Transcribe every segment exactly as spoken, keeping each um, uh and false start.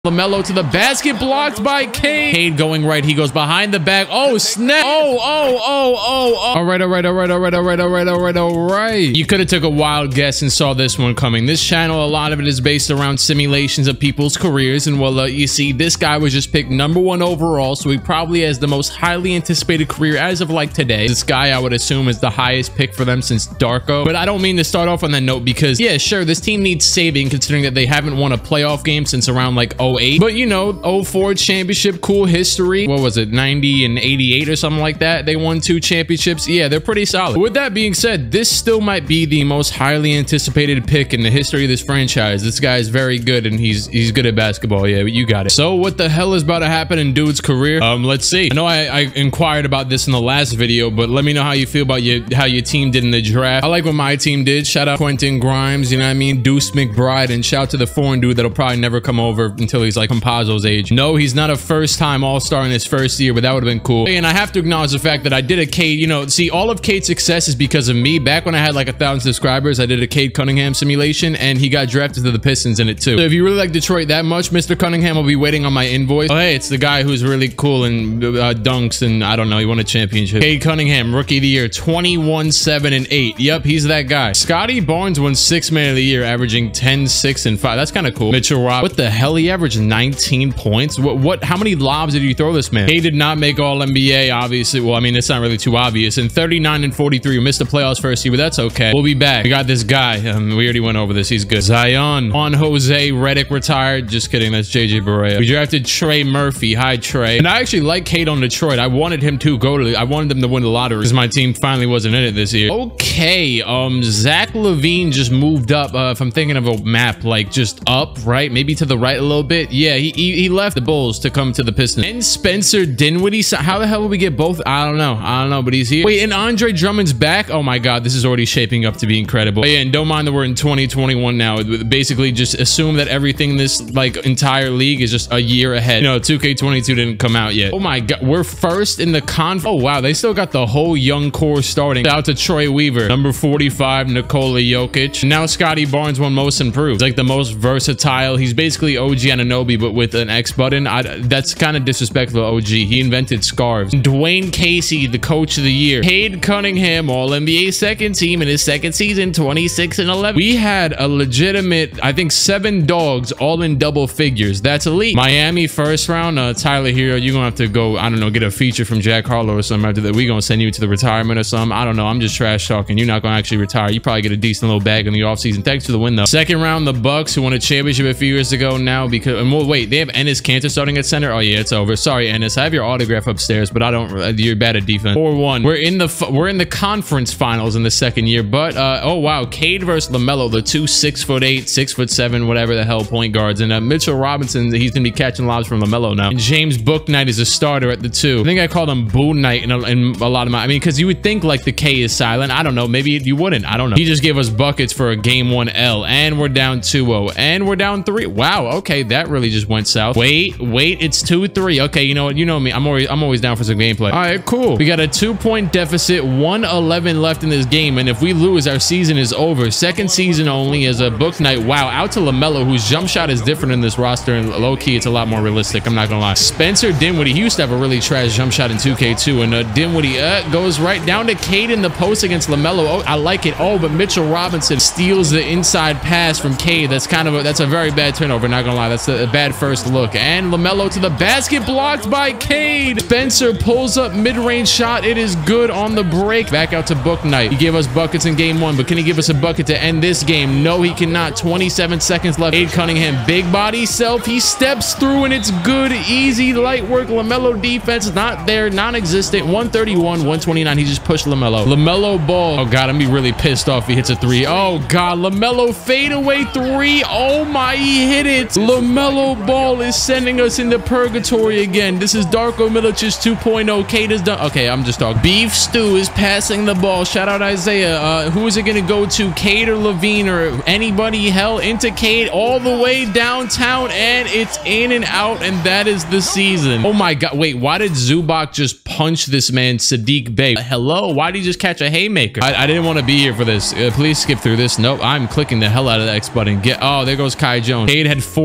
LaMelo to the basket, blocked by Cade. Cade going right. He goes behind the back. Oh, snap. Oh, oh, oh, oh, oh. All right, all right, all right, all right, all right, all right, all right, all right. You could have took a wild guess and saw this one coming. This channel, a lot of it is based around simulations of people's careers. And well, uh, you see, this guy was just picked number one overall. So he probably has the most highly anticipated career as of like today. This guy, I would assume, is the highest pick for them since Darko. But I don't mean to start off on that note because, yeah, sure, this team needs saving considering that they haven't won a playoff game since around like oh eight. But you know, oh four championship, cool history. What was it, ninety and eighty-eight or something like that? They won two championships. Yeah, they're pretty solid. With that being said, this still might be the most highly anticipated pick in the history of this franchise. This guy is very good and he's he's good at basketball. Yeah, you got it. So what the hell is about to happen in dude's career? Um, let's see. I know I, I inquired about this in the last video, but let me know how you feel about your how your team did in the draft. I like what my team did. Shout out Quentin Grimes, you know what I mean? Deuce McBride, and shout out to the foreign dude that'll probably never come over until he's like Compazzo's age. No, he's not a first-time all-star in his first year, but that would have been cool. And I have to acknowledge the fact that I did a Cade, you know, see, all of Cade's success is because of me. Back when I had like a thousand subscribers, I did a Cade Cunningham simulation, and he got drafted to the Pistons in it too. So if you really like Detroit that much, Mister Cunningham will be waiting on my invoice. Oh, hey, it's the guy who's really cool and uh, dunks, and I don't know, he won a championship. Cade Cunningham, rookie of the year, twenty-one, seven, and eight. Yep, he's that guy. Scotty Barnes won sixth man of the year, averaging ten, six, and five. That's kind of cool. Mitchell Rob, what the hell? He averaged nineteen points. What, what, how many lobs did you throw this man? He did not make all N B A, obviously. Well, I mean, it's not really too obvious. And thirty-nine and forty-three, we missed the playoffs first year, but that's okay. We'll be back. We got this guy. Um, we already went over this. He's good. Zion on Jose Redick retired. Just kidding. That's J J Barea. We drafted Trey Murphy. Hi, Trey. And I actually like Cade on Detroit. I wanted him to go to the, I wanted them to win the lottery because my team finally wasn't in it this year. Okay. Um, Zach LaVine just moved up. Uh, if I'm thinking of a map, like just up, right? Maybe to the right a little bit. Yeah, he, he, he left the Bulls to come to the Pistons. And Spencer Dinwiddie. So how the hell will we get both? I don't know. I don't know, but he's here. Wait, and Andre Drummond's back? Oh my God, this is already shaping up to be incredible. But yeah, and don't mind that we're in twenty twenty-one now. Basically, just assume that everything in this like entire league is just a year ahead. You know, two K twenty-two didn't come out yet. Oh my God, we're first in the conf. Oh wow, they still got the whole young core starting. Shout out to Troy Weaver, number forty-five, Nikola Jokic. Now Scotty Barnes won most improved. He's like the most versatile. He's basically O G Anunoby, but with an X button. I, that's kind of disrespectful. O G. He invented scarves. Dwayne Casey, the coach of the year. Cade Cunningham, all N B A second team in his second season, twenty-six and eleven. We had a legitimate, I think, seven dogs all in double figures. That's elite. Miami first round. Uh, Tyler Hero, you're gonna have to go, I don't know, get a feature from Jack Harlow or something after that. We're gonna send you to the retirement or something. I don't know. I'm just trash talking. You're not gonna actually retire. You probably get a decent little bag in the offseason. Thanks for the win though. Second round, the Bucks, who won a championship a few years ago now because, and well, wait, they have Enes Kanter starting at center. Oh yeah, it's over. Sorry, Ennis. I have your autograph upstairs, but I don't. You're bad at defense. four one. We're in the we're in the conference finals in the second year. But uh, oh wow, Cade versus LaMelo, the two six foot eight, six foot seven, whatever the hell point guards, and uh, Mitchell Robinson. He's gonna be catching lobs from LaMelo now. And James Bouknight is a starter at the two. I think I called him Boo Knight in a, in a lot of my. I mean, because you would think like the K is silent. I don't know. Maybe you wouldn't. I don't know. He just gave us buckets for a game one L, and we're down two oh, and we're down three. Wow. Okay, that really just went south. Wait, wait. It's two three. Okay, you know what? You know me. I'm always I'm always down for some gameplay. All right, cool. We got a two-point deficit, one eleven left in this game, and if we lose, our season is over. Second season only as a Bouknight. Wow, out to LaMelo, whose jump shot is different in this roster, and low-key, it's a lot more realistic. I'm not gonna lie. Spencer Dinwiddie, he used to have a really trash jump shot in two K two, and uh, Dinwiddie uh, goes right down to Cade in the post against LaMelo. Oh, I like it. Oh, but Mitchell Robinson steals the inside pass from Cade. That's kind of a, that's a very bad turnover. Not gonna lie, that's a, a bad first look. And LaMelo to the basket, blocked by Cade. Spencer pulls up mid-range shot. It is good on the break. Back out to Bouknight. He gave us buckets in game one, but can he give us a bucket to end this game? No, he cannot. twenty-seven seconds left. Cade Cunningham, big body self. He steps through, and it's good, easy, light work. LaMelo defense, not there, non-existent. one thirty-one, one twenty-nine. He just pushed LaMelo. LaMelo ball. Oh, God, I'm be really pissed off if he hits a three. Oh, God, LaMelo fadeaway three. Oh, my, he hit it. LaMelo ball is sending us into purgatory again. This is Darko Milic's two point oh. Cade is done. Okay, I'm just talking. Beef Stew is passing the ball. Shout out Isaiah. Uh, who is it going to go to? Cade or LaVine or anybody? Hell, into Cade all the way downtown, and it's in and out, and that is the season. Oh my God. Wait, why did Zubac just punch this man, Sadiq Bey? Hello? Why did he just catch a haymaker? I, I didn't want to be here for this. Uh, please skip through this. Nope, I'm clicking the hell out of the X button. Get. Oh, there goes Kai Jones. Cade had fourteen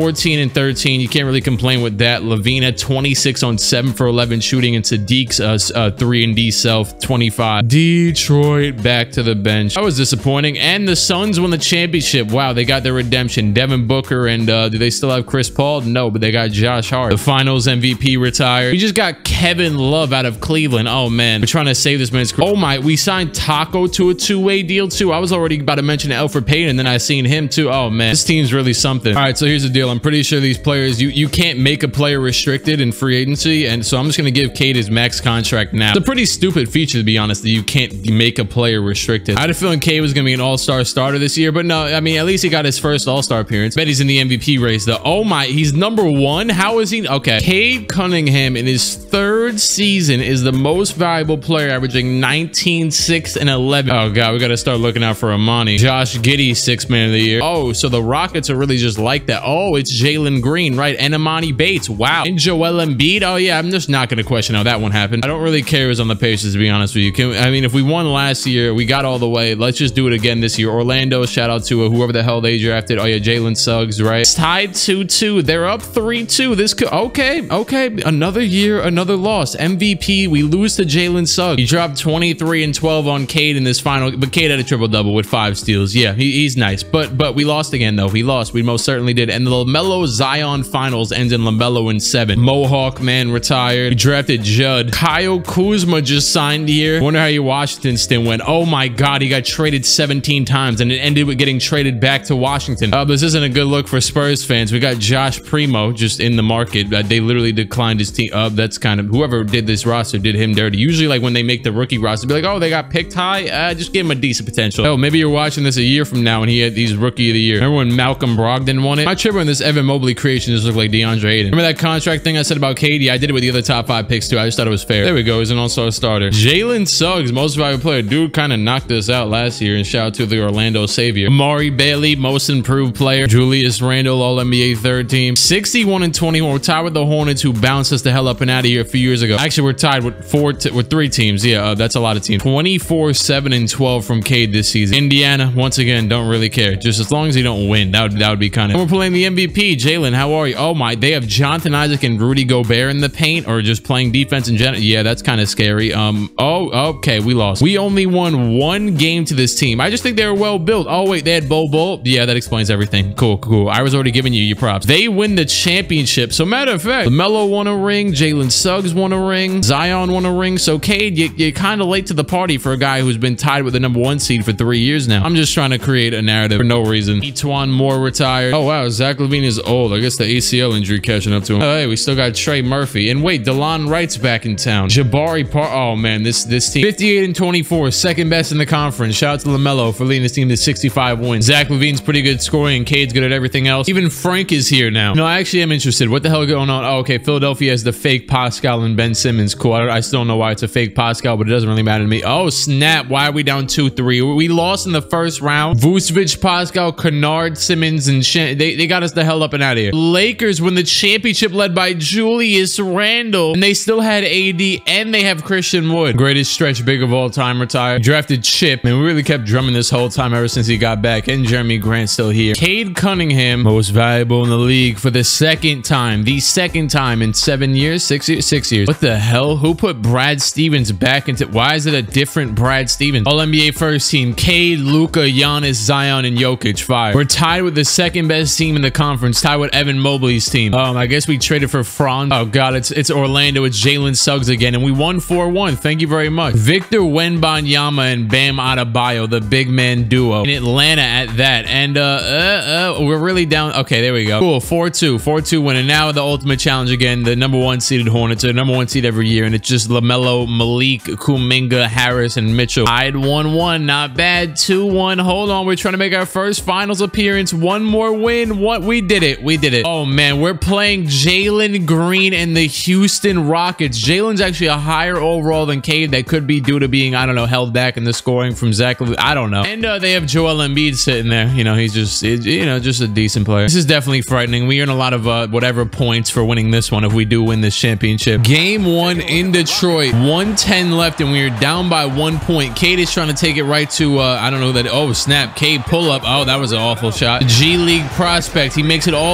and thirteen. You can't really complain with that. Lavina, twenty-six on seven for eleven shooting, and Sadiq's uh, uh, three and D self, twenty-five. Detroit back to the bench. That was disappointing. And the Suns won the championship. Wow, they got their redemption. Devin Booker, and uh, do they still have Chris Paul? No, but they got Josh Hart. The finals M V P retired. We just got Kevin Love out of Cleveland. Oh, man. We're trying to save this man's career. Oh, my. We signed Taco to a two-way deal, too. I was already about to mention Elfrid Payton, and then I seen him, too. Oh, man. This team's really something. All right, so here's the deal. I'm pretty sure these players, you, you can't make a player restricted in free agency, and so I'm just going to give Cade his max contract now. It's a pretty stupid feature, to be honest, that you can't make a player restricted. I had a feeling Cade was going to be an all-star starter this year, but no, I mean, at least he got his first all-star appearance. Bet he's in the M V P race, though. Oh, my. He's number one? How is he? Okay. Cade Cunningham in his third season is the most valuable player, averaging nineteen, six, and eleven. Oh, God. We got to start looking out for Amani. Josh Giddey, sixth man of the year. Oh, so the Rockets are really just like that. Oh, it's Jalen Green, right? And Amani Bates. Wow. And Joel Embiid. Oh, yeah. I'm just not going to question how that one happened. I don't really care who's on the Pacers, to be honest with you. Can, I mean, if we won last year, we got all the way. Let's just do it again this year. Orlando, shout out to uh, whoever the hell they drafted. Oh, yeah. Jalen Suggs, right? It's tied two two. They're up three two. This could... Okay. Okay. Another year, another loss. M V P. We lose to Jalen Suggs. He dropped twenty-three and twelve on Cade in this final, but Cade had a triple-double with five steals. Yeah, he, he's nice. But but we lost again, though. We lost. We most certainly did. And the LaMelo Zion finals ends in LaMelo in seven. Mohawk, man, retired. We drafted Judd. Kyle Kuzma just signed here. Wonder how your Washington stint went. Oh, my God. He got traded seventeen times, and it ended with getting traded back to Washington. Uh, this isn't a good look for Spurs fans. We got Josh Primo just in the market. Uh, they literally declined his team. Uh, that's kind of... Whoever did this roster did him dirty. Usually, like, when they make the rookie roster, be like, oh, they got picked high. Uh, just give him a decent potential. Oh, maybe you're watching this a year from now and he had these rookie of the year. Remember when Malcolm Brogdon won it? My trip on this Evan Mobley creation just looked like DeAndre Ayton. Remember that contract thing I said about Katie? I did it with the other top five picks too. I just thought it was fair. There we go. He's an all-star starter. Jalen Suggs, most valuable player. Dude kind of knocked us out last year, and shout out to the Orlando Savior. Amari Bailey, most improved player. Julius Randle, all N B A third team. sixty-one and twenty-one. We're tied with the Hornets, who bounced us the hell up and out of here a few years ago. Actually, we're tied with four, with three teams. Yeah, uh, that's a lot of teams. twenty-four, seven, and twelve from Cade this season. Indiana, once again, don't really care. Just as long as they don't win, that would, that would be kind of... We're playing the M V P. Jalen, how are you? Oh, my. They have Jonathan Isaac and Rudy Gobert in the paint, or just playing defense in general. Yeah, that's kind of scary. Um. Oh, okay. We lost. We only won one game to this team. I just think they were well built. Oh, wait. They had Bol Bol. Yeah, that explains everything. Cool, cool. I was already giving you your props. They win the championship. So, matter of fact, LaMelo won a ring. Jalen Suggs won a ring. Zion won a ring. So, Cade, you, you're kind of late to the party for a guy who's been tied with the number one seed for three years now. I'm just trying to create a narrative for no reason. Etuan Moore retired. Oh, wow. Zach LaVine is old. I guess the A C L injury catching up to him. Oh, hey, we still got Trey Murphy. And wait, DeLon Wright's back in town. Jabari Park. Oh, man, this this team. fifty-eight and twenty-four, second best in the conference. Shout out to LaMelo for leading this team to sixty-five wins. Zach LaVine's pretty good scoring, and Cade's good at everything else. Even Frank is here now. No, I actually am interested. What the hell is going on? Oh, okay. Philadelphia has the fake Pascal and Ben Simmons. Cool. I, I still don't know why it's a fake Pascal, but it doesn't really matter to me. Oh, snap. Why are we down two three? We lost in the first round. Vucevic, Pascal, Kennard, Simmons, and Shen. They, they got us the hell up and out of here. Lakers win the championship led by Julius Randle, and they still had A D, and they have Christian Wood. Greatest stretch big of all time retired. Drafted Chip, and we really kept drumming this whole time ever since he got back, and Jeremy Grant still here. Cade Cunningham, most valuable in the league for the second time. The second time in seven years? Six years? Six years. What the hell? Who put Brad Stevens back into... Why is it a different Brad Stevens? All N B A first team. Cade, Luka, Giannis, Zion, and Jokic. Five. We're tied with the second best team in the conference. Tied with Evan Mobley's team. Um, I guess we traded for Franz. Oh, God. It's it's Orlando. It's Jalen Suggs again, and we won four one. Thank you very much. Victor Wembanyama and Bam Adebayo, the big man duo in Atlanta at that. And uh, uh, uh we're really down. Okay, there we go. Cool. four two. four two win. And now the ultimate challenge again. The number one seeded Hornets are the number one seed every year, and it's just LaMelo, Malik, Kuminga, Harris, and Mitchell. Tied one one. Not bad. two one. Hold on. We're trying to make our first finals appearance. One more win. What? We did it. We did it. Oh, man. We're playing Jalen Green and the Houston Rockets. Jalen's actually a higher overall than Cade. That could be due to being, I don't know, held back in the scoring from Zach. I don't know. And uh, they have Joel Embiid sitting there. You know, he's just, you know, just a decent player. This is definitely frightening. We earn a lot of uh, whatever points for winning this one if we do win this championship. Game one in Detroit. one ten left, and we are down by one point. Cade is trying to take it right to, uh, I don't know that. Oh, snap. Cade pull up. Oh, that was an awful shot. G League prospect. He makes it all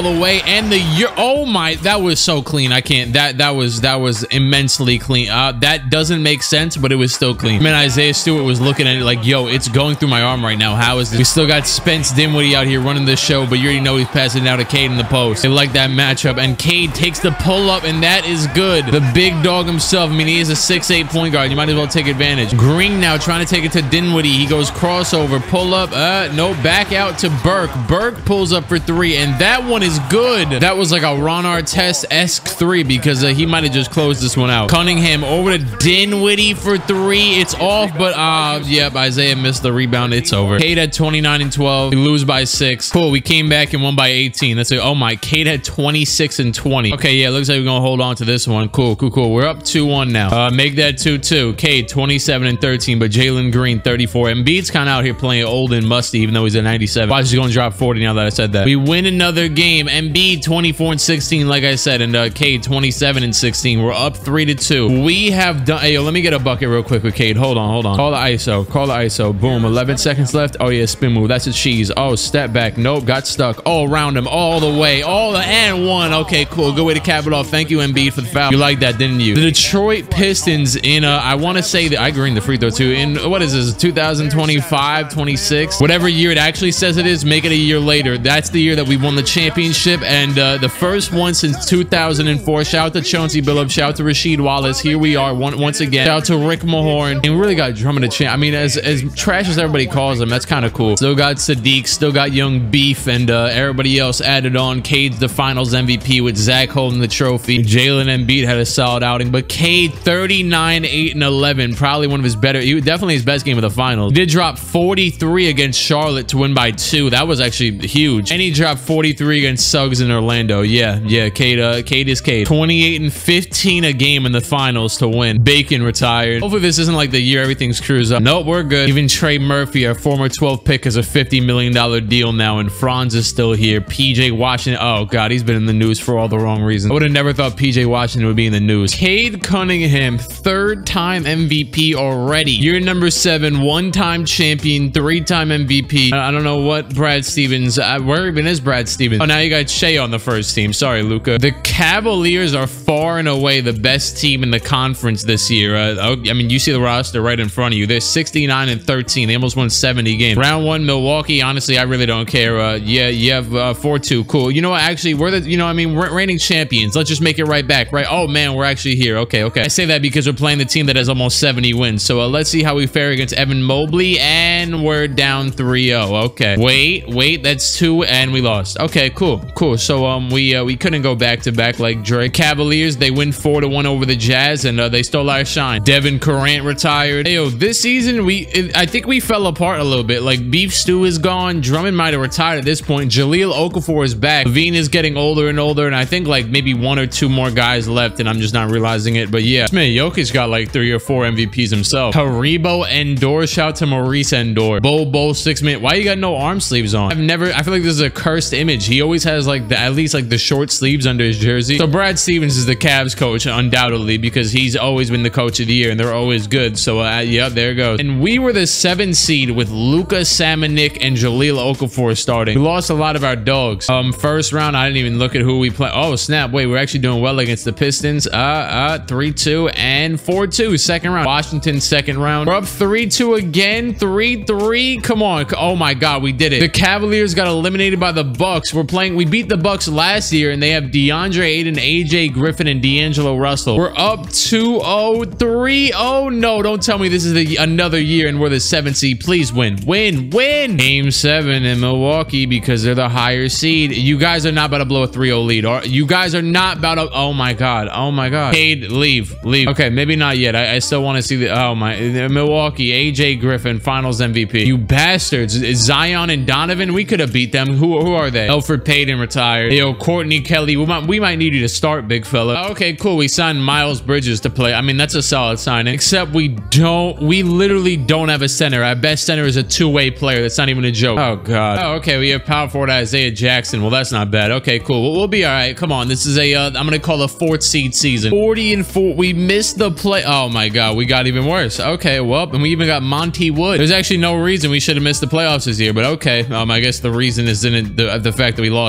all the way. And the year. Oh my, that was so clean. I can't. That that was that was immensely clean. Uh, that doesn't make sense, but it was still clean. Man, Isaiah Stewart was looking at it like, yo, it's going through my arm right now. How is this? We still got Spence Dinwiddie out here running the show, but you already know he's passing it out to Cade in the post. They like that matchup, and Cade takes the pull up, and that is good. The big dog himself. I mean, he is a six eight point guard. You might as well take advantage. Green now trying to take it to Dinwiddie. He goes crossover, pull up. Uh, no, back out to Burke. Burke pulls up for three, and that one is good. That was like a Ron Artest-esque three because uh, he might have just closed this one out. Cunningham over to Dinwiddie for three. It's off, but uh, yep, Isaiah missed the rebound. It's over. Cade had twenty-nine and twelve. We lose by six. Cool. We came back and won by eighteen. That's like, oh my, Cade had twenty-six and twenty. Okay, yeah, looks like we're gonna hold on to this one. Cool, cool, cool. We're up two one now. Uh, make that two two. Cade twenty-seven and thirteen, but Jalen Green thirty-four. Embiid's kind of out here playing old and musty, even though he's at ninety-seven. Watch, he's gonna drop forty now that I said that. We win another game. Embiid twenty-four and sixteen, like I said, and uh, Cade twenty-seven and sixteen. We're up three to two. We have done. Hey, yo, let me get a bucket real quick with Cade. Hold on, hold on. Call the I S O. Call the I S O. Boom. eleven seconds left. Oh yeah, spin move. That's a cheese. Oh, step back. Nope, got stuck. All around him, all the way, all the and one. Okay, cool. Good way to cap it off. Thank you, Embiid, for the foul. You like that, didn't you? The Detroit Pistons in uh, I want to say that I green the free throw too. In what is this? two thousand twenty-five, twenty-six, whatever year it actually says it is. Make it a year later. That's the year that we won the championship, and uh, the first one since two thousand four. Shout out to Chauncey Billups. Shout out to Rasheed Wallace. Here we are one, once again. Shout out to Rick Mahorn. And we really got Drummond a champ. I mean, as as trash as everybody calls him, that's kind of cool. Still got Sadiq. Still got Young Beef, and uh, everybody else added on. Cade's the Finals M V P with Zach holding the trophy. Jalen Embiid had a solid outing, but Cade thirty-nine, eight, and eleven. Probably one of his better. He definitely his best game of the finals. He did drop forty-three against Charlotte to win by two. That was actually huge. And he dropped forty-three against Suggs in Orlando. Yeah, yeah. Cade, uh, Cade is Cade. twenty-eight and fifteen a game in the finals to win. Bacon retired. Hopefully this isn't like the year everything screws up. Nope, we're good. Even Trey Murphy, our former twelve pick, has a fifty million dollar deal now, and Franz is still here. P J Washington. Oh god, he's been in the news for all the wrong reasons. I would have never thought P J Washington would be in the news. Cade Cunningham, third time M V P already. Year number seven, one-time champion, three-time M V P. I don't know what Brad Stevens, uh, where even is Brad Stevens? Oh, now you got Shea on the first team. Sorry, Luca. The Cavaliers are far and away the best team in the conference this year. Uh, I mean, you see the roster right in front of you. They're sixty-nine and thirteen. They almost won seventy games. Round one, Milwaukee. Honestly, I really don't care. Uh, yeah, you have uh, four two. Cool. You know what? Actually, we're the, you know, I mean, we're reigning champions. Let's just make it right back, right? Oh, man, we're actually here. Okay, okay. I say that because we're playing the team that has almost seventy wins. So uh, let's see how we fare against Evan Mobley, and we're down three oh. Okay. Wait, wait. That's two, and we lost. Okay, cool, cool. So um, we uh, we couldn't go back to back like Drake. Cavaliers, they win four to one over the Jazz, and uh, they stole our shine. Devin Durant retired. Hey, yo, this season we, it, I think we fell apart a little bit. Like Beef Stew is gone. Drummond might have retired at this point. Jahlil Okafor is back. Levine is getting older and older, and I think like maybe one or two more guys left, and I'm just not realizing it. But yeah, man, Jokic got like three or four M V Ps himself. Haribo Endor, shout out to Maurice Endor. Bo Bo six minute. Why you got no arm sleeves on? I've never. I feel like this is a cursed image. He always has like the at least like the short sleeves under his jersey. So Brad Stevens is the Cavs coach undoubtedly because he's always been the coach of the year, and they're always good. So uh, yeah, there it goes. And we were the seven seed with Luka Samanic and Jahlil Okafor starting. We lost a lot of our dogs. Um, first round, I didn't even look at who we play. Oh snap! Wait, we're actually doing well against the Pistons. Uh, uh, three two and four two. Second round. Washington second round. We're up three two again. three three. Come on. Oh my God, we did it. The Cavaliers got eliminated by the Bucks. We're playing. We beat the Bucks last year, and they have DeAndre Ayton, A J Griffin, and D'Angelo Russell. We're up two oh. three oh. No, don't tell me this is the, another year and we're the seventh seed. Please win. Win. Win. Game seven in Milwaukee because they're the higher seed. You guys are not about to blow a three oh lead. Or you guys are not about to. Oh my God. Oh my God. Cade, leave. Leave. Okay, maybe not yet. I, I still want to see the. Oh my. Milwaukee, A J Griffin, Finals M V P. You bastards. Zion and Donovan. We could have beat them. Who, who are they? Elfrid Payton retired. Yo, Courtney Kelly. We might, we might need you to start, big fella. Okay, cool. We signed Miles Bridges to play. I mean, that's a solid signing. Except we don't. We literally don't have a center. Our best center is a two-way player. That's not even a joke. Oh God. Oh, okay. We have power forward Isaiah Jackson. Well, that's not bad. Okay, cool. We'll, we'll be all right. Come on. This is a. Uh, I'm gonna call a fourth seed season. forty and four. We missed the play. Oh my God. We got even worse. Okay. Well, and we even got Monty Wood. There's actually no reason we should have missed the playoffs this year, but okay. Um, I guess the reason is in it, the the fact that we lost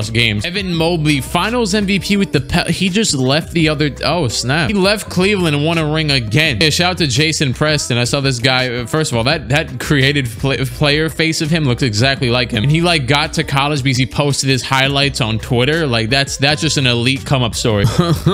lost games. Evan Mobley, finals M V P with the Pel- he just left the other, oh snap. He left Cleveland and won a ring again. Yeah, shout out to Jason Preston. I saw this guy, first of all, that, that created play, player face of him looks exactly like him. And he like got to college because he posted his highlights on Twitter. Like that's, that's just an elite come up story.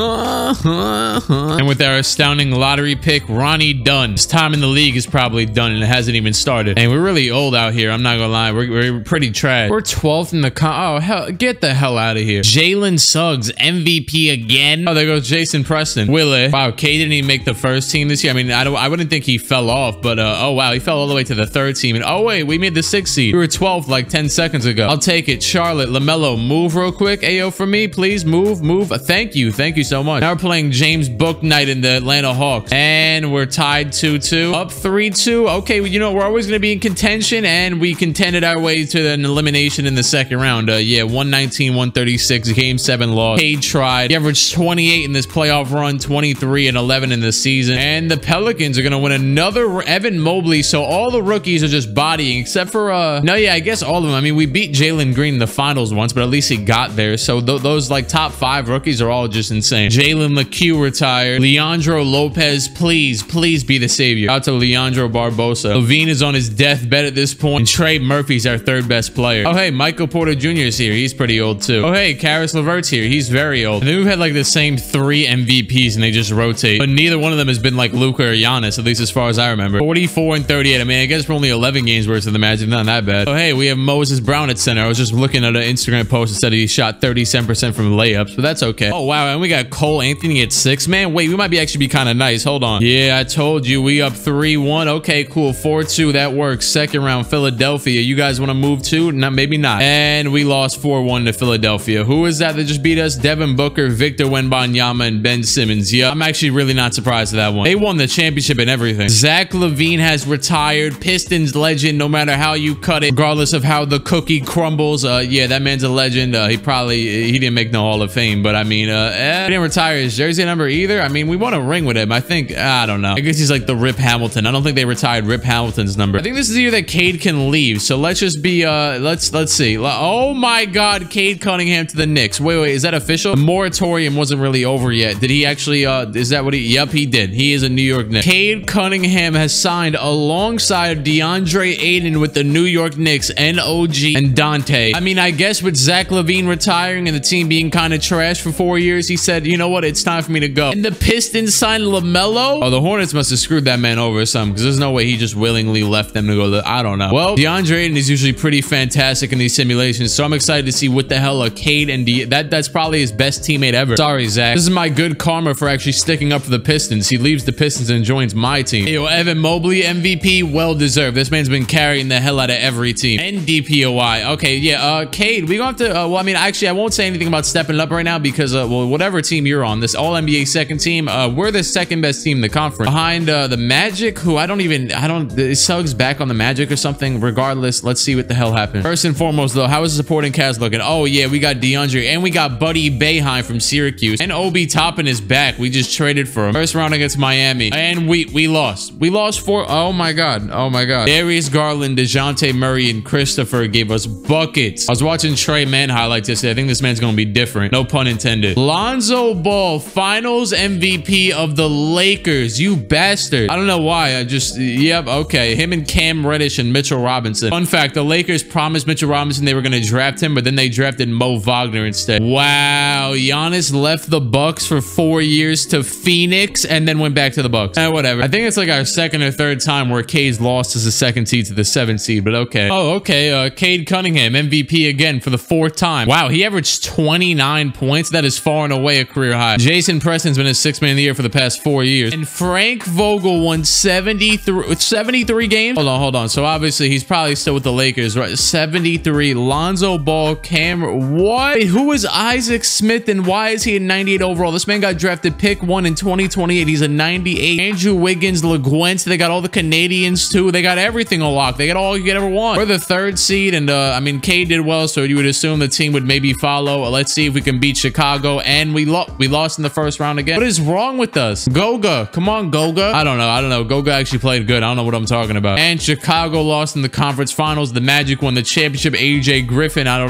And with our astounding lottery pick, Ronnie Dunn. His time in the league is probably done and it hasn't even started. And we're really old out here. I'm not gonna lie. We're, we're pretty trash. We're twelfth in the con. Oh, hell, get the hell out of here. Jalen Suggs, M V P again. Oh, there goes Jason Preston. Willie. Wow, K didn't even make the first team this year. I mean, I, don't, I wouldn't think he fell off, but uh, oh, wow, he fell all the way to the third team. And oh, wait, we made the sixth seed. We were twelfth like ten seconds ago. I'll take it. Charlotte, LaMelo, move real quick. Ayo for me, please. Move, move. Uh, thank you. Thank you so much. Now we're playing James Bouknight in the Atlanta Hawks. And we're tied two two. Up three two. Okay, well, you know, we're always going to be in contention, and we contended our way to an elimination in the second round. Uh, yeah, one nineteen, one thirty-six. Game seven loss. Cade tried. He averaged twenty-eight in this playoff run, twenty-three and eleven in the season. And the Pelicans are going to win another Evan Mobley. So all the rookies are just bodying, except for, uh, no, yeah, I guess all of them. I mean, we beat Jalen Green in the finals once, but at least he got there. So th those like top five rookies are all just insane. Jalen LeCue retired. Leandro Lopez, please, please be the savior. Out to Leandro Barbosa. Levine is on his deathbed at this point. And Trey Murphy's our third best player. Oh, hey, Michael Porter Junior is here. He's pretty old too. Oh, hey, Karis LeVert's here. He's very old. And then we've had like the same three M V Ps and they just rotate. But neither one of them has been like Luka or Giannis, at least as far as I remember. forty-four and thirty-eight. I mean, I guess we're only eleven games worth of the Magic. Not that bad. Oh, hey, we have Moses Brown at center. I was just looking at an Instagram post that said he shot thirty-seven percent from layups, but that's okay. Oh, wow. And we got Cole Anthony at six. Man, wait, we might be actually be kind of nice. Hold on. Yeah, I told you. We up three one. Okay, cool. four two. That works. Second round, Philadelphia. You guys want to move too? No, maybe not. And we lost four one to Philadelphia. Who is that that just beat us? Devin Booker, Victor Wembanyama, and Ben Simmons. Yeah, I'm actually really not surprised at that one. They won the championship and everything. Zach LaVine has retired. Pistons legend, no matter how you cut it, regardless of how the cookie crumbles. Uh, yeah, that man's a legend. Uh, he probably, he didn't make no Hall of Fame, but I mean, uh, eh, he didn't retire his jersey number either. I mean, we won a ring with him. I think, I don't know. I guess he's like the Rip Hamilton. I don't think they retired Rip Hamilton's number. I think this is the year that Cade can leave. So let's just be, uh, let's, let's see. Oh my God, Cade Cunningham to the Knicks. Wait, wait, is that official? The moratorium wasn't really over yet. Did he actually, uh, is that what he, yep, he did. He is a New York Knicks. Cade Cunningham has signed alongside DeAndre Ayton with the New York Knicks, N O G and Dante. I mean, I guess with Zach LaVine retiring and the team being kind of trash for four years, he said, you know what, it's time for me to go. And the Pistons signed LaMelo. Oh, the Hornets must have screwed that man over or something, because there's no way he just willingly left them to go to, I don't know. Well, DeAndre Ayton is usually pretty fantastic in these simulations, so I'm excited to see what the hell a Cade and De that that's probably his best teammate ever. Sorry, Zach. This is my good karma for actually sticking up for the Pistons. He leaves the Pistons and joins my team. Hey, yo, Evan Mobley, M V P, well deserved. This man's been carrying the hell out of every team. And D P O I. Okay, yeah, uh, Cade, we gonna have to, uh, well, I mean, actually, I won't say anything about stepping up right now because, uh, well, whatever team you're on, this All N B A second team, uh, we're the second best team in the conference. Behind, uh, the Magic, who I don't even, I don't, is Suggs back on the Magic or something? Regardless, let's see what the hell happened. First and foremost, though, how is the supporting cast looking? Oh, yeah, we got DeAndre, and we got Buddy Boeheim from Syracuse, and Obi Toppin is back. We just traded for him. First round against Miami, and we, we lost. We lost four, oh my God, oh my God. Darius Garland, DeJounte Murray, and Christopher gave us buckets. I was watching Trey Mann highlights yesterday. I think this man's gonna be different. No pun intended. Lonzo Ball, finals M V P of the Lakers. You bastard. I don't know why. I just, yep, okay. Him and Cam Reddish and Mitchell Robinson. Fun fact, the Lakers promised Mitchell Robinson they were gonna draft him, but then they drafted Mo Wagner instead. Wow. Giannis left the Bucks for four years to Phoenix and then went back to the Bucks. Eh, whatever. I think it's like our second or third time where Cade's lost as a second seed to the seventh seed, but okay. Oh, okay. Uh, Cade Cunningham, M V P again for the fourth time. Wow, he averaged twenty-nine points. That is far and away a career high. Jason Preston's been his sixth man of the year for the past four years. And Frank Vogel won seventy-three, seventy-three games. Hold on, hold on. So obviously he's probably still with the Lakers, right? seventy-three. Lonzo Ball, Cam, what? Wait, who is Isaac Smith and why is he a ninety-eight overall? This man got drafted pick one in twenty twenty-eight. He's a ninety-eight. Andrew Wiggins, LeGuent, they got all the Canadians too. They got everything on lock. They got all you could ever want. We're the third seed, and uh, I mean, Cade did well, so you would assume the team would maybe follow. Let's see if we can beat Chicago, and we lost. We lost in the first round again. What is wrong with us? Goga, come on, Goga. I don't know. I don't know. Goga actually played good. I don't know what I'm talking about. And Chicago lost in the conference finals. The Magic won the championship. A J Griffin, I don't know. Uh,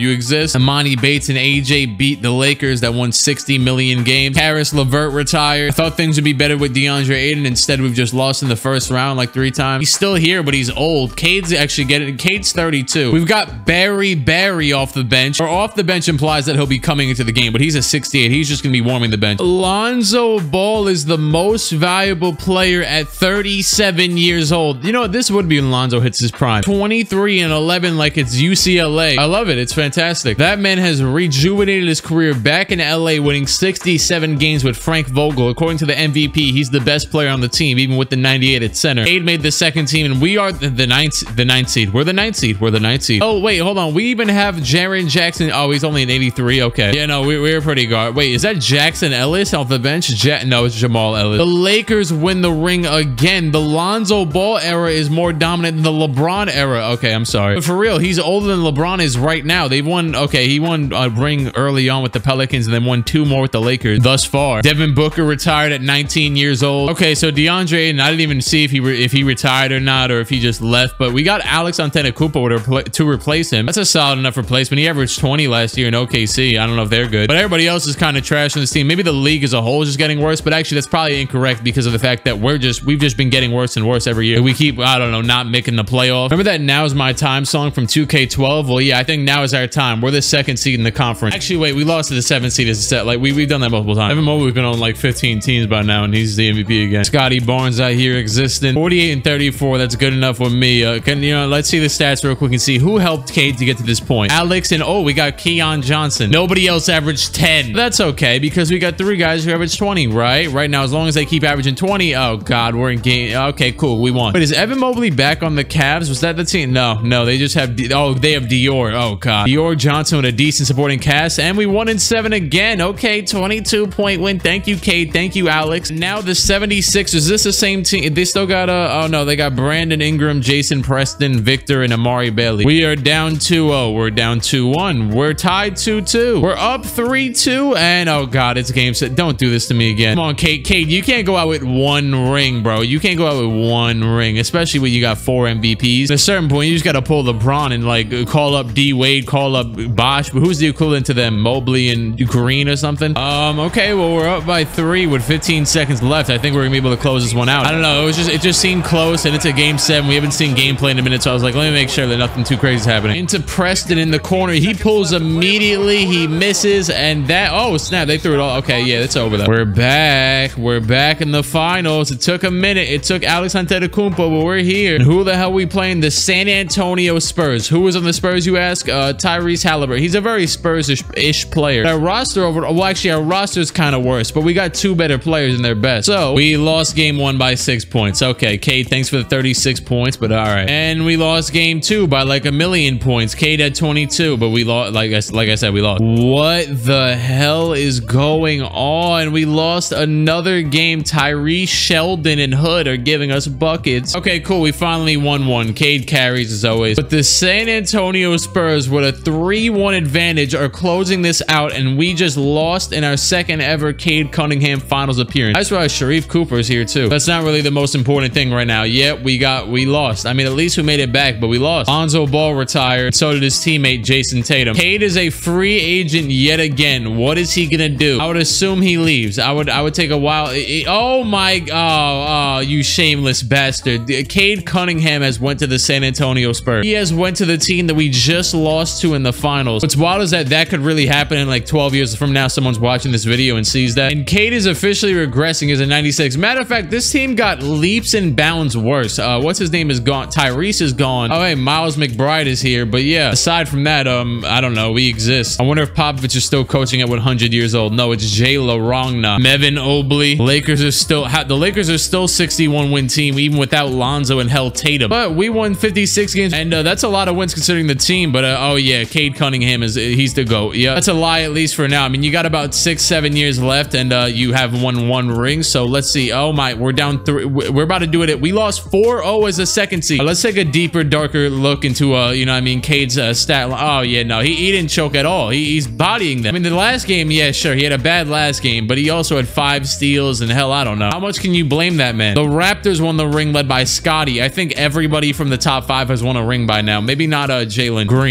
You exist. Amani Bates and A J beat the Lakers that won sixty million games. Karis LeVert retired. I thought things would be better with DeAndre Ayton. Instead, we've just lost in the first round like three times. He's still here, but he's old. Cade's actually getting... Cade's thirty-two. We've got Barry Barry off the bench. Or off the bench implies that he'll be coming into the game, but he's a sixty-eight. He's just going to be warming the bench. Lonzo Ball is the most valuable player at thirty-seven years old. You know what? This would be when Lonzo hits his prime. twenty-three and eleven like it's U C L A. I love it. It's fantastic. That man has rejuvenated his career back in L A, winning sixty-seven games with Frank Vogel. According to the M V P, he's the best player on the team, even with the ninety-eight at center. Cade made the second team, and we are the, the ninth the ninth seed. We're the ninth seed. We're the ninth seed. Oh, wait, hold on. We even have Jaren Jackson. Oh, he's only an eighty-three. Okay. Yeah, no, we, we're pretty guard. Wait, is that Jackson Ellis off the bench? Ja no, it's Jamal Ellis. The Lakers win the ring again. The Lonzo Ball era is more dominant than the LeBron era. Okay, I'm sorry. But for real, he's older than LeBron is right now. They've won, okay, he won a ring early on with the Pelicans and then won two more with the Lakers thus far. Devin Booker retired at nineteen years old. Okay, so DeAndre, and I didn't even see if he re if he retired or not, or if he just left, but we got Alex Antetokounmpo to, to replace him. That's a solid enough replacement. He averaged twenty last year in O K C. I don't know if they're good, but everybody else is kind of trash on this team. Maybe the league as a whole is just getting worse, but actually that's probably incorrect because of the fact that we're just, we've just been getting worse and worse every year. We keep, I don't know, not making the playoffs. Remember that Now Is My Time song from two K twelve? Well, yeah, I think now is our time. We're the second seed in the conference. Actually, wait, we lost to the seventh seed as a set. Like, we, we've done that multiple times. Evan Mobley's been on like fifteen teams by now, and he's the M V P again. Scotty Barnes out here existing. forty-eight and thirty-four. That's good enough with me. Uh, can, you know, let's see the stats real quick and see who helped Cade to get to this point. Alex and, oh, we got Keon Johnson. Nobody else averaged ten. That's okay, because we got three guys who averaged twenty, right? Right now, as long as they keep averaging twenty, oh, God, we're in game. Okay, cool. We won. Wait, is Evan Mobley back on the Cavs? Was that the team? No, no, they just have, D oh, they have Dior. Oh, God. Dior Johnson with a decent supporting cast, and we won in seven again. Okay, twenty-two point win. Thank you, Cade. Thank you, Alex. Now the seventy-six. Is this the same team? They still got, uh, oh, no, they got Brandon Ingram, Jason Preston, Victor, and Amari Bailey. We are down two oh. We're down two one. We're tied two two. We're up three two, and oh, God, it's game set. Don't do this to me again. Come on, Cade. Cade, you can't go out with one ring, bro. You can't go out with one ring, especially when you got four M V Ps. At a certain point, you just got to pull LeBron and, like, call up D Wade, call up Bosh. But who's the equivalent to them? Mobley and Green or something? Um, okay, well, we're up by three with fifteen seconds left. I think we're gonna be able to close this one out. I don't know. It was just, it just seemed close, and it's a game seven. We haven't seen gameplay in a minute, so I was like, let me make sure that nothing too crazy is happening. Into Preston in the corner. He pulls immediately. He misses, and that, oh, snap. They threw it all. Okay, yeah, it's over though. We're back. We're back in the finals. It took a minute. It took Alex Antetokounmpo, but we're here. And who the hell are we playing? The San Antonio Spurs. Who was on the Spurs, you ask? Uh, Tyrese Halliburton. He's a very Spurs-ish player. Our roster over, well, actually, our roster is kind of worse, but we got two better players than their best. So we lost game one by six points. Okay, Cade, thanks for the thirty-six points, but all right. And we lost game two by like a million points. Cade had twenty-two, but we lost, like I, like I said, we lost. What the hell is going on? We lost another game. Tyrese, Sheldon, and Hood are giving us buckets. Okay, cool. We finally won one. Cade carries as always. But the San Antonio Spurs with a three one advantage are closing this out, and we just lost in our second ever Cade Cunningham finals appearance. I swear Sharif Cooper's here too. That's not really the most important thing right now. Yeah, we got, we lost. I mean, at least we made it back, but we lost. Lonzo Ball retired. So did his teammate Jason Tatum. Cade is a free agent yet again. What is he gonna do? I would assume he leaves. I would, I would take a while. Oh my, oh, oh, you shameless bastard. Cade Cunningham has went to the San Antonio Spurs. He has went to the team that we just lost to in the finals. What's wild is that that could really happen in like twelve years from now. Someone's watching this video and sees that. And Cade is officially regressing as a ninety-six. Matter of fact, this team got leaps and bounds worse. Uh, what's his name is gone. Tyrese is gone. Oh, hey, Miles McBride is here. But yeah, aside from that, um, I don't know. We exist. I wonder if Popovich is still coaching at one hundred years old. No, it's Jay Larongna. Mevin Obley. Lakers are still, the Lakers are still sixty-one win team, even without Lonzo and hell Tatum. But we won fifty-six games, and uh, that's a lot of wins considering the team. But uh, oh yeah, Cade Cunningham is, he's the GOAT. Yeah, that's a lie, at least for now. I mean, you got about six, seven years left, and uh, you have won one ring. So let's see. Oh my, we're down three. We're about to do it. We lost four oh as a second seed. Uh, let's take a deeper, darker look into, uh, you know what I mean, Cade's uh, stat line. Oh yeah, no, he, he didn't choke at all. He, he's bodying them. I mean, the last game, yeah, sure, he had a bad last game, but he also had five steals, and hell, I don't know. How much can you blame that man? The Raptors won the ring led by Scotty. I think everybody from the top five has won a ring by now. Maybe not uh, Jalen Green. Great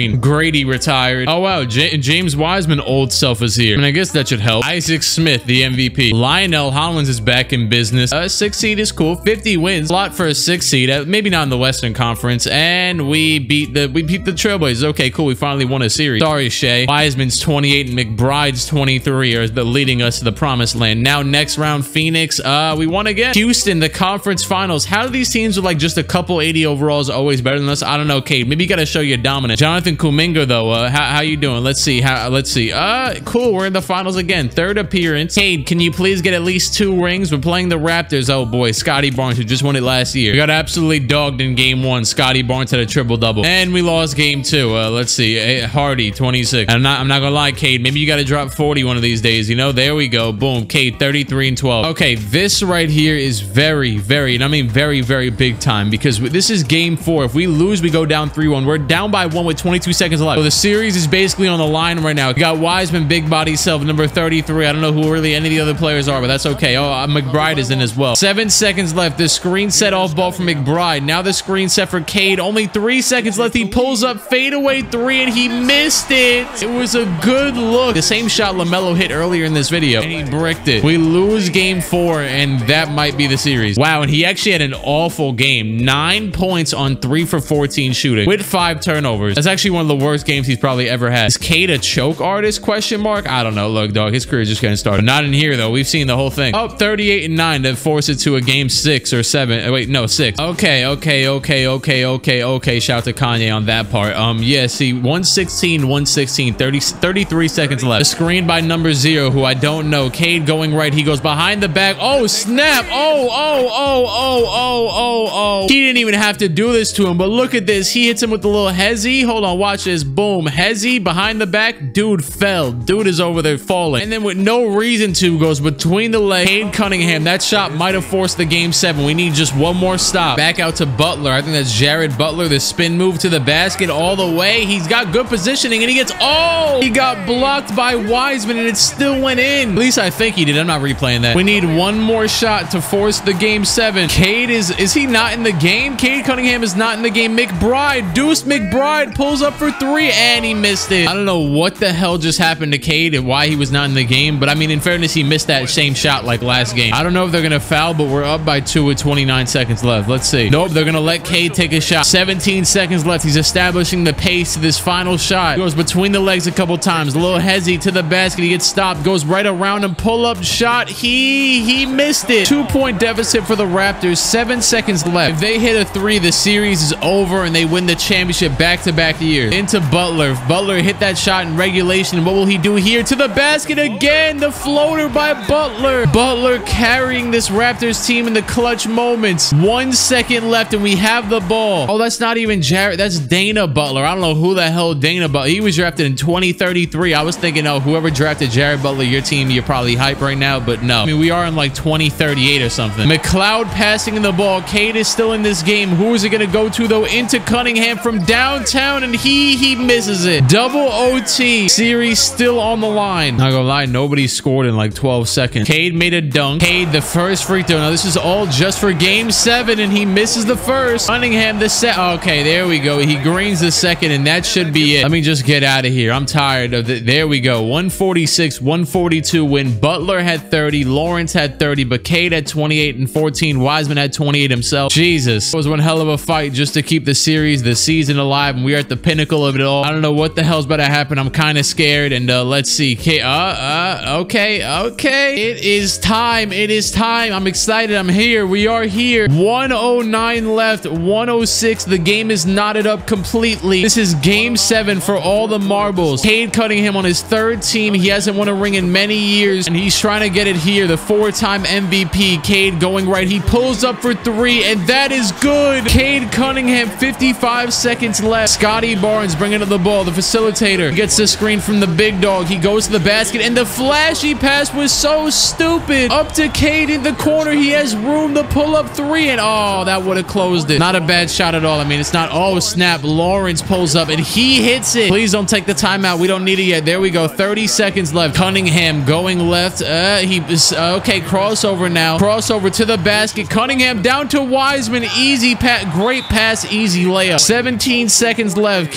Brady retired. Oh, wow. J James Wiseman old self is here. I mean, I guess that should help. Isaac Smith, the M V P. Lionel Hollins is back in business. A uh, six seed is cool. fifty wins. A lot for a six seed. Uh, maybe not in the Western Conference. And we beat the we beat the Trailblazers. Okay, cool. We finally won a series. Sorry, Shea. Wiseman's twenty-eight and McBride's twenty-three are the leading us to the promised land. Now, next round, Phoenix. Uh, we won again. Houston, the conference finals. How do these teams with like just a couple eighty overalls always better than us? I don't know, Cade. Maybe you got to show your dominance. Jonathan Kuminga, though. Uh, how, how you doing? Let's see. How, let's see. Uh, cool. We're in the finals again. Third appearance. Cade, can you please get at least two rings? We're playing the Raptors. Oh boy, Scotty Barnes, who just won it last year. We got absolutely dogged in game one. Scotty Barnes had a triple double, and we lost game two. Uh, let's see. Hardy, twenty-six. I'm not. I'm not gonna lie, Cade. Maybe you got to drop forty one of these days. You know. There we go. Boom. Cade, thirty-three and twelve. Okay, this right here is very, very, and I mean very, very big time because this is game four. If we lose, we go down three one. We're down by one with twenty-two seconds left. So the series is basically on the line right now. We got Wiseman, big body self, number thirty-three. I don't know who really any of the other players are, but that's okay. Oh, uh, McBride is in as well. Seven seconds left. The screen set off ball from McBride. Now the screen set for Cade. Only three seconds left. He pulls up fadeaway three, and he missed it. It was a good look. The same shot LaMelo hit earlier in this video, and he bricked it. We lose game four, and that might be the series. Wow, and he actually had an awful game. Nine points on three for fourteen shooting with five turnovers. That's actually one of the worst games he's probably ever had. Is Cade a choke artist? Question mark. I don't know. Look, dog, his career is just getting started. Not in here though. We've seen the whole thing. Oh, thirty-eight and nine to force it to a game six or seven. Oh, wait, no, six. Okay, okay, okay, okay, okay, okay. Shout out to Kanye on that part. Um, yeah. See, one sixteen, one sixteen, thirty, thirty-three seconds left. A screen by number zero, who I don't know. Cade going right. He goes behind the back. Oh, snap. Oh, oh, oh, oh, oh, oh, oh. He didn't even have to do this to him, but look at this. He hits him with the little hezzy. Hold on, watch this. Boom. Hezzy behind the back. Dude fell. Dude is over there falling. And then with no reason to, goes between the legs. Cade Cunningham. That shot might have forced the game seven. We need just one more stop. Back out to Butler. I think that's Jared Butler. The spin move to the basket all the way. He's got good positioning, and he gets, oh, he got blocked by Wiseman, and it still went in. At least I think he did. I'm not replaying that. We need one more shot to force the game seven. Cade is, is he not in the game? Cade Cunningham is not in the game. McBride, Deuce McBride pulls up for three, and he missed it. I don't know what the hell just happened to Cade and why he was not in the game, but I mean, in fairness, he missed that same shot like last game. I don't know if they're gonna foul, but we're up by two with twenty-nine seconds left. Let's see. Nope, they're gonna let Cade take a shot. seventeen seconds left. He's establishing the pace to this final shot. Goes between the legs a couple times. A little hezzy to the basket. He gets stopped. Goes right around him. Pull up shot. He he missed it. Two point deficit for the Raptors. Seven seconds left. If they hit a three, the series is over and they win the championship back to back years. Into Butler. Butler hit that shot in regulation. What will he do here? To the basket again. The floater by Butler. Butler carrying this Raptors team in the clutch moments. One second left and we have the ball. Oh, that's not even Jared. That's Dana Butler. I don't know who the hell Dana Butler. He was drafted in twenty thirty-three. I was thinking, oh, whoever drafted Jared Butler, your team, you're probably hype right now, but no. I mean, we are in like twenty thirty-eight or something. McLeod passing in the ball. Cade is still in this game. Who is it going to go to, though? Into Cunningham from downtown, and he he misses it. Double O T. Series still on the line. Not gonna lie, nobody scored in like twelve seconds. Cade made a dunk. Cade, the first free throw. Now, this is all just for game seven, and he misses the first. Cunningham, the set. Okay, there we go. He greens the second, and that should be it. Let me just get out of here. I'm tired of it. There we go. one forty-six, one forty-two win. Butler had thirty. Lawrence had thirty, but Cade had twenty-eight and fourteen. Wiseman had twenty-eight himself. Jesus. It was one hell of a fight just to keep the series, the season alive, and we are at the pinnacle of it all. I don't know what the hell's about to happen. I'm kind of scared, and uh, let's see. Cade, uh, uh, okay, okay. It is time. It is time. I'm excited. I'm here. We are here. one oh nine left. one oh six. The game is knotted up completely. This is game seven for all the marbles. Cade Cunningham on his third team. He hasn't won a ring in many years, and he's trying to get it here. The four-time M V P. Cade going right. He pulls up for three, and that is good. Cade Cunningham, fifty-five seconds left. Scotty Barnes bringing up the ball. The facilitator gets the screen from the big dog. He goes to the basket, and the flashy pass was so stupid. Up to Cade in the corner. He has room to pull up three, and oh, that would have closed it. Not a bad shot at all. I mean, it's not, oh, snap. Lawrence pulls up, and he hits it. Please don't take the timeout. We don't need it yet. There we go. thirty seconds left. Cunningham going left. Uh, he is, uh, okay, crossover now. Crossover to the basket. Cunningham down to Wiseman. Easy pass. Great pass. Easy layup. seventeen seconds left. Cade facilitator.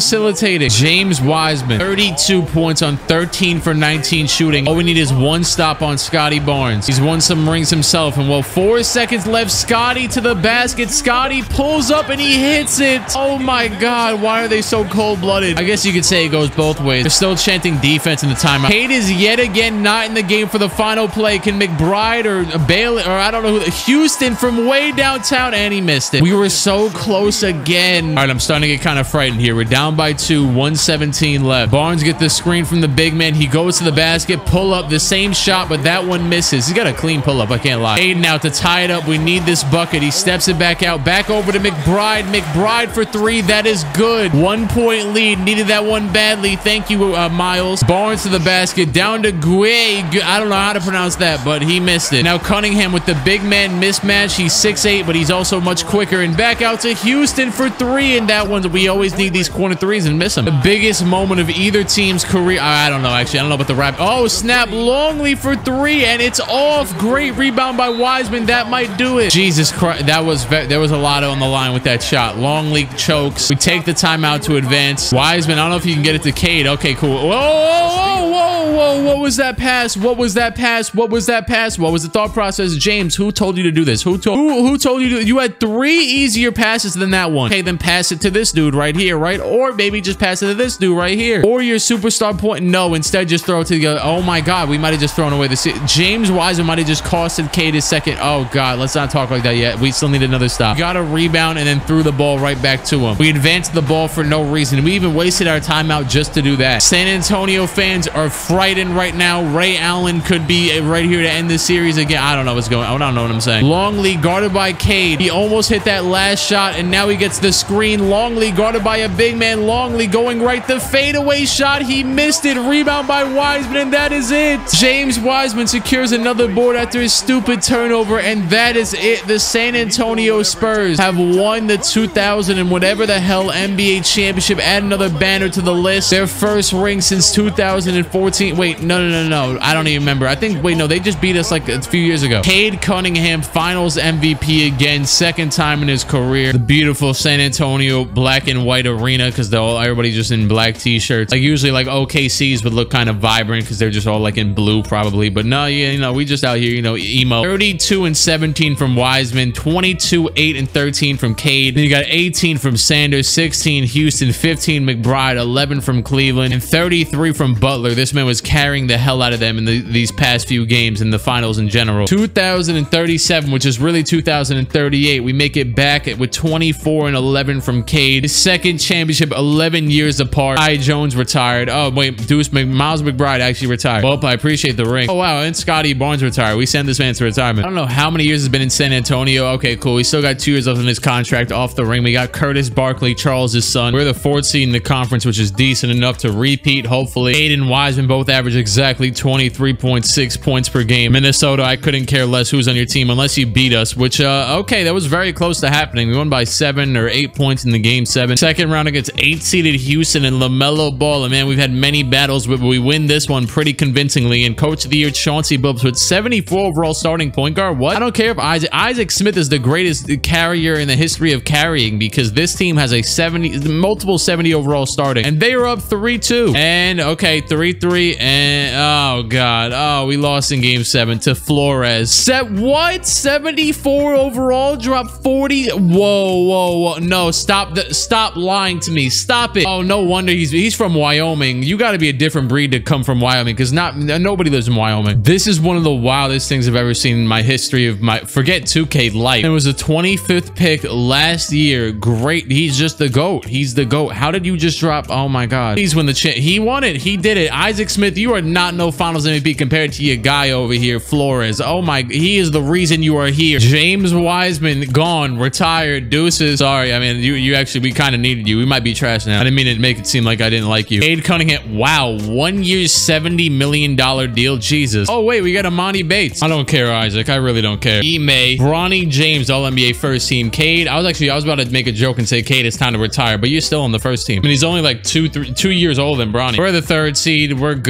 facilitating. James Wiseman, thirty-two points on thirteen for nineteen shooting. All we need is one stop on Scotty Barnes. He's won some rings himself. And well, four seconds left. Scotty to the basket. Scotty pulls up and he hits it. Oh my God. Why are they so cold-blooded? I guess you could say it goes both ways. They're still chanting defense in the timeout. Cade is yet again not in the game for the final play. Can McBride or Bailey, or I don't know who, Houston from way downtown, and he missed it. We were so close again. All right, I'm starting to get kind of frightened here. We're down by two, one seventeen left. Barnes get the screen from the big man. He goes to the basket, pull up, the same shot, but that one misses. He's got a clean pull up, I can't lie. Aiden out to tie it up. We need this bucket. He steps it back out, back over to McBride. McBride for three. That is good. One point lead. Needed that one badly. Thank you, uh, Miles. Barnes to the basket, down to Guay. I don't know how to pronounce that, but he missed it. Now Cunningham with the big man mismatch. He's six eight, but he's also much quicker. And back out to Houston for three. And that one, we always need these corner threes and miss them. The biggest moment of either team's career. I don't know, actually. I don't know about the rap. Oh, snap. Longley for three, and it's off. Great rebound by Wiseman. That might do it. Jesus Christ. That was, there was a lot on the line with that shot. Longley chokes. We take the timeout to advance. Wiseman, I don't know if you can get it to Cade. Okay, cool. Whoa, whoa, whoa, whoa, whoa. What was that pass? What was that pass? What was that pass? What was the thought process? James, who told you to do this? Who told who, who told you to? You had three easier passes than that one. Okay, then pass it to this dude right here, right? Or maybe just pass it to this dude right here. Or your superstar point. No, instead just throw it to the other. Oh my God, we might have just thrown away the James Wiseman might have just costed Cade his second. Oh God, let's not talk like that yet. We still need another stop. Got a rebound and then threw the ball right back to him. We advanced the ball for no reason. We even wasted our timeout just to do that. San Antonio fans are frightened right now. Ray Allen could be right here to end this series again. I don't know what's going on. I don't know what I'm saying. Longley guarded by Cade. He almost hit that last shot, and now he gets the screen. Longley guarded by a big man. Longley going right. The fadeaway shot. He missed it. Rebound by Wiseman, and that is it. James Wiseman secures another board after his stupid turnover, and that is it. The San Antonio Spurs have won the two thousand and whatever the hell N B A championship. Add another banner to the list. Their first ring since two thousand fourteen. Wait, no, no, no, no. I don't even remember. I think, wait, no, they just beat us like a few years ago. Cade Cunningham, finals M V P again, second time in his career. The beautiful San Antonio black and white arena, because they're all, everybody's just in black t-shirts. Like usually like O K C's would look kind of vibrant because they're just all like in blue probably. But no, yeah, you know, we just out here, you know, emo. thirty-two and seventeen from Wiseman, twenty-two, eight and thirteen from Cade. Then you got eighteen from Sanders, sixteen Houston, fifteen McBride, eleven from Cleveland, and thirty-three from Butler. This man was carrying the hell out of them in the, these past few games in the finals in general. two thousand thirty-seven, which is really two thousand thirty-eight. We make it back with twenty-four and eleven from Cade. His second championship, eleven years apart. Ty Jones retired. Oh, wait, Deuce Mc, Miles McBride actually retired. Well, I appreciate the ring. Oh, wow, and Scotty Barnes retired. We sent this man to retirement. I don't know how many years has been in San Antonio. Okay, cool. We still got two years left in his contract off the ring. We got Curtis Barkley, Charles' son. We're the fourth seed in the conference, which is decent enough to repeat, hopefully. Cade and Wiseman both average exactly twenty-three point six points per game. Minnesota, I couldn't care less who's on your team unless you beat us, which, uh, okay, that was very close to happening. We won by seven or eight points in the game seven. Second round against eight-seeded Houston and LaMelo Ball. And man, we've had many battles, but we win this one pretty convincingly. And Coach of the Year, Chauncey Billups with seventy-four overall starting point guard. What? I don't care if Isaac, Isaac Smith is the greatest carrier in the history of carrying, because this team has a seventy, multiple seventy overall starting, and they are up three two. And okay, three three, and oh god, oh, we lost in game seven to Flores. Set what? seventy-four overall, drop forty. Whoa, whoa, whoa. No, stop the stop lying to me. Stop it. Oh, no wonder he's he's from Wyoming. You got to be a different breed to come from Wyoming, because not nobody lives in Wyoming. This is one of the wildest things I've ever seen in my history of my forget two K life. It was a twenty-fifth pick last year. Great. He's just the GOAT. He's the GOAT. How did you just drop? Oh my god. He's win the chip. He won it. He did it. Isaac Smith, you are not no finals M V P compared to your guy over here, Flores. Oh my, he is the reason you are here. James Wiseman gone, retired, deuces. Sorry, I mean, you you actually, we kind of needed you. We might be trash now. I didn't mean to make it seem like I didn't like you. Cade Cunningham, wow, one year seventy million dollar deal. Jesus. Oh wait, we got Amani Bates. I don't care, Isaac. I really don't care. Ime, Bronny James, All N B A first team. Cade, I was actually, I was about to make a joke and say, Cade, it's time to retire, but you're still on the first team. And he's only like two, three, two years older than Bronny. We're the third seed. We're good.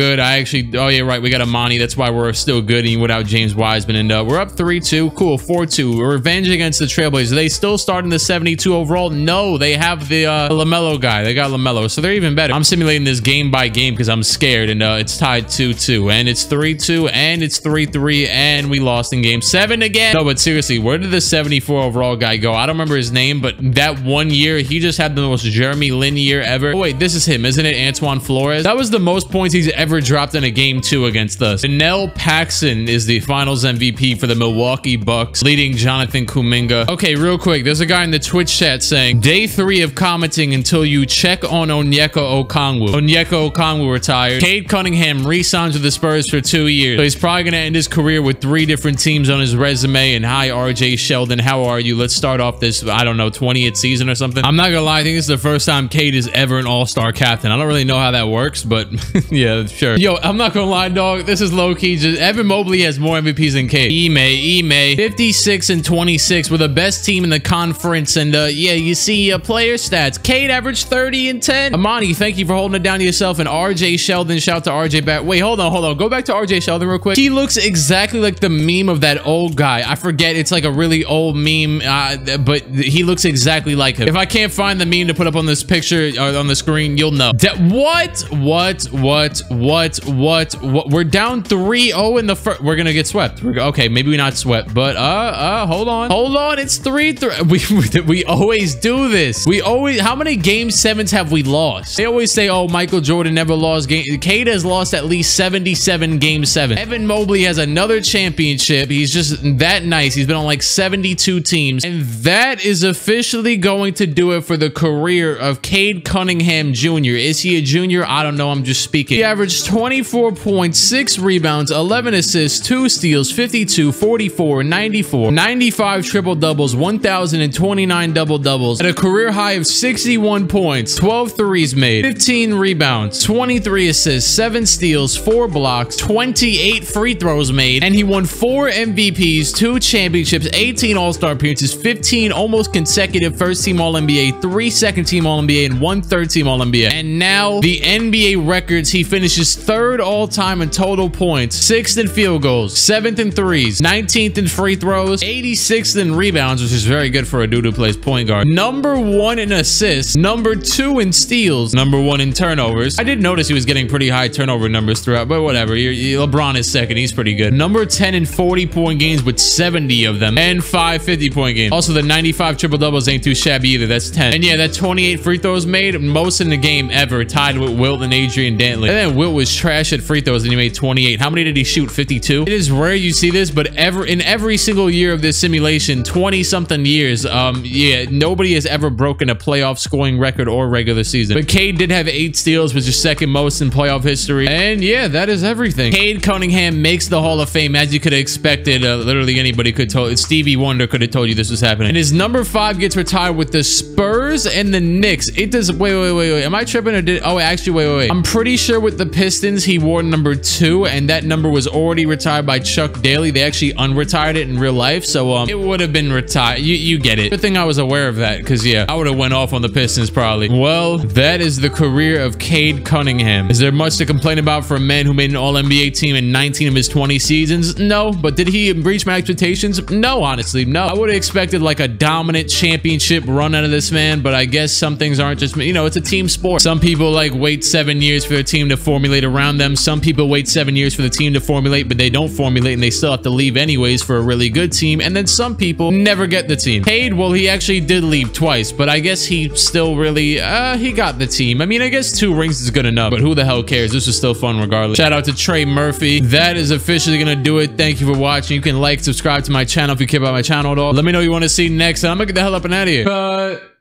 good. I actually, oh yeah, right. We got Amani. That's why we're still good even without James Wiseman. And uh, we're up three two. Cool. four two. Revenge against the Trailblazers. Are they still starting the seventy-two overall? No, they have the uh, LaMelo guy. They got LaMelo. So they're even better. I'm simulating this game by game because I'm scared. And uh, it's tied two two. And it's three two. And it's three three. And we lost in game seven again. No, but seriously, where did the seventy-four overall guy go? I don't remember his name, but that one year, he just had the most Jeremy Lin year ever. Oh, wait, this is him, isn't it? Antoine Flores. That was the most points he's ever dropped in a game two against us. Janelle Paxson is the finals M V P for the Milwaukee Bucks, leading Jonathan Kuminga. Okay, real quick. There's a guy in the Twitch chat saying, day three of commenting until you check on Onyeka Okongwu. Onyeka Okongwu retired. Cade Cunningham re-signs with the Spurs for two years. So he's probably going to end his career with three different teams on his resume. And hi, R J Sheldon. How are you? Let's start off this, I don't know, twentieth season or something. I'm not going to lie. I think this is the first time Cade is ever an all-star captain. I don't really know how that works, but yeah, sure. Yo, I'm not going to lie, dog. This is low-key. Just Evan Mobley has more M V Ps than Cade. Ime, Ime, fifty-six and twenty-six with the best team in the conference. And uh, yeah, you see uh, player stats. Cade averaged thirty and ten. Amani, thank you for holding it down to yourself. And R J Sheldon, shout out to R J back. Wait, hold on, hold on. Go back to R J Sheldon real quick. He looks exactly like the meme of that old guy. I forget. It's like a really old meme, uh, but he looks exactly like him. If I can't find the meme to put up on this picture or on the screen, you'll know. De what? What? What? What? What? What? We're down three oh in the first. We're gonna get swept. We're, okay, maybe we're not swept, but uh, uh, hold on, hold on. It's three three. We we always do this. We always. How many game sevens have we lost? They always say, oh, Michael Jordan never lost game. Cade has lost at least seventy-seven game seven. Evan Mobley has another championship. He's just that nice. He's been on like seventy-two teams, and that is officially going to do it for the career of Cade Cunningham Junior Is he a junior? I don't know. I'm just speaking. He averaged twenty-four points, six rebounds, eleven assists, two steals, fifty-two, forty-four, ninety-four, ninety-five triple doubles, one thousand twenty-nine double doubles, at a career high of sixty-one points, twelve threes made, fifteen rebounds, twenty-three assists, seven steals, four blocks, twenty-eight free throws made, and he won four M V Ps, two championships, eighteen All-Star appearances, fifteen almost consecutive first-team All N B A, three second-team All N B A, and one third-team All N B A. And now the N B A records, he finishes third all-time in total points, sixth in field goals, seventh in threes, nineteenth in free throws, eighty-sixth in rebounds, which is very good for a dude who plays point guard, number one in assists, number two in steals, number one in turnovers. I did notice he was getting pretty high turnover numbers throughout, but whatever. You're, you, LeBron is second. He's pretty good. Number ten in forty-point games with seventy of them, and five fifty-point games. Also, the ninety-five triple-doubles ain't too shabby either. That's ten. And yeah, that twenty-eight free throws made, most in the game ever, tied with Wilt and Adrian Dantley. And then Wilt was trash at free throws, and he made twenty-eight. How many did he shoot? fifty-two? It is rare you see this, but ever in every single year of this simulation, twenty-something years, um, yeah, nobody has ever broken a playoff scoring record or regular season. But Cade did have eight steals, which is second most in playoff history. And yeah, that is everything. Cade Cunningham makes the Hall of Fame, as you could have expected. Uh, literally anybody could told. Stevie Wonder could have told you this was happening. And his number five gets retired with the Spurs and the Knicks. It does. Wait, wait, wait, wait. Am I tripping or did? Oh, actually, wait, wait, wait. I'm pretty sure with the Pistons, he wore number two, and that number was already retired by Chuck Daly. They actually unretired it in real life, so um, it would have been retired. You, you get it. Good thing I was aware of that, because yeah, I would have went off on the Pistons probably. Well, that is the career of Cade Cunningham. Is there much to complain about for a man who made an All N B A team in nineteen of his twenty seasons? No. But did he reach my expectations? No, honestly, no. I would have expected like a dominant championship run out of this man, but I guess some things aren't just, you know, it's a team sport. Some people like wait seven years for their team to formulate around them. Some people wait seven years for the team to formulate, but they don't formulate and they still have to leave anyways for a really good team. And then some people never get the team. Cade, well, he actually did leave twice, but I guess he still really, uh, he got the team. I mean, I guess two rings is good enough, but who the hell cares? This was still fun regardless. Shout out to Trey Murphy. That is officially gonna do it. Thank you for watching. You can like, subscribe to my channel if you care about my channel at all. Let me know what you want to see next, and I'm gonna get the hell up and out of here. Bye.